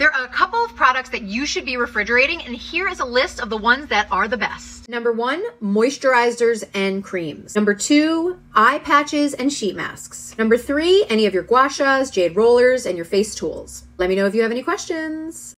There are a couple of products that you should be refrigerating, and here is a list of the ones that are the best. Number 1, moisturizers and creams. Number 2, eye patches and sheet masks. Number 3, any of your gua sha, jade rollers, and your face tools. Let me know if you have any questions.